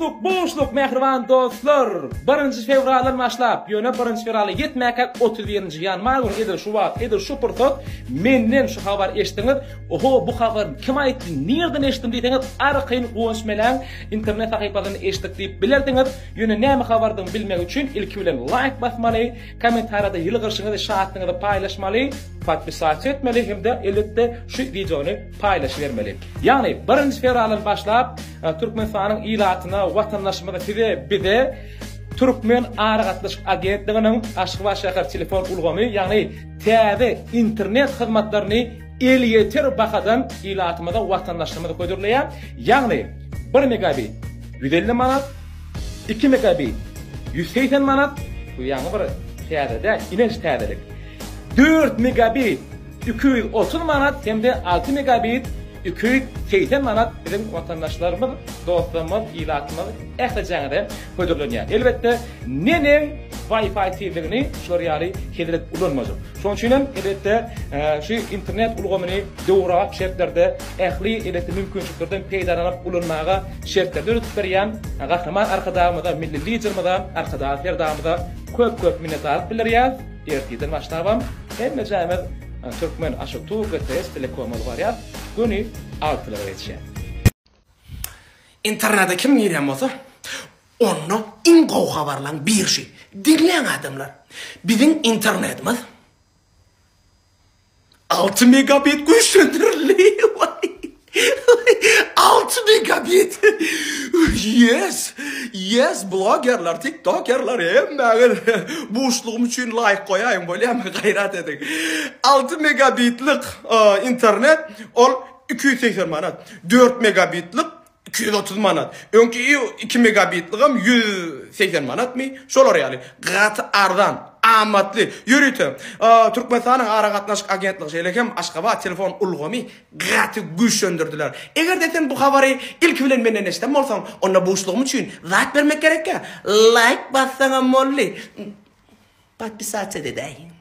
Boşluk mehriban dostlar. 1 fevraldan başlap, ýöne 1 fevrala ýetmäke 31-nji ýanwar günü edir şu wagt, edir şu pursat menden şu habar eşdiňiz. Oho, bu habar kim aýtdy? Nerden eşdim diýdiňiz? Arqyn goňş bilen internet sahypasyny eşdik diýip bilerdiňiz. Ýöne näme habardyň bilmek üçin ilki bilen like basmaly, kommentarda ýylgyşyňyzy, şahatlyňyzy paýlaşmaly, podpisat etmeli hem de elbette şu videonu paylaşıvermeli. Yani 1 fevraldan başlap Türkmenistanyň ilatyna, watandaşlygyna bir de Türkmen Aragatlyk Agentliginiň Aşgabat şäher telefon ulgamy, yani täze internet hyzmatlaryny el ýeter bakadan ilatymyda watandaşlygymyza ködürleýär. Yani 1 megabit 150 manat, 2 megabit 180 manat, bu ýa-ni bir täzede, iniş täzelik. 4 megabit 230 manat hem de 6 megabit 280 manat bizim vatandaşlarımız, dostlarımız, ilatımız ehlicəňide ködürlenýär. Elbette nenen Wi-Fi tezligini şoryary hedilip ulanmazım. Şoň üçin elbette şu internet ulgamyny dowra şertlerde ähli elbette mümkinçiliklerden peýdalanyp ulanmaga şertlerde öýretip berýän gahraman arkadaşymyza, milli liderimize, arkadaşlarymyza köp minnetdarlyk bildirýär. Erteden başlabam. Hem mecamiz Türkmen Aşıtu GTS Telekom var günü altılara yetişen. İnternette kim girýän bolsa, onu ingo habarlan bir şey. Dinleyen adamlar. Bizim internetimiz 6 megabit güçlendirildi. 6 megabit. Yes, bloggerlar, tiktokerlar hem boşluğum üçün like koyayım böyle ama gayret edin. 6 megabitlik internet ol 280 manat. 4 megabitlik 230 manat. Önkü 2 megabitligim 180 manat mi? Şolar yani. Gat ardan. Amatly yürütüm. Türkmenistanyň Aragatlyk Agentligi şeýlekem Aşgabat telefon ulgamy gaty güçlendirdiler. Eger desen bu habary ilk bilen menden eşitdim bolsaň, onda boşlugum üçin zat bermek gerek. Like bassaňa molly. Podpisat edäýin.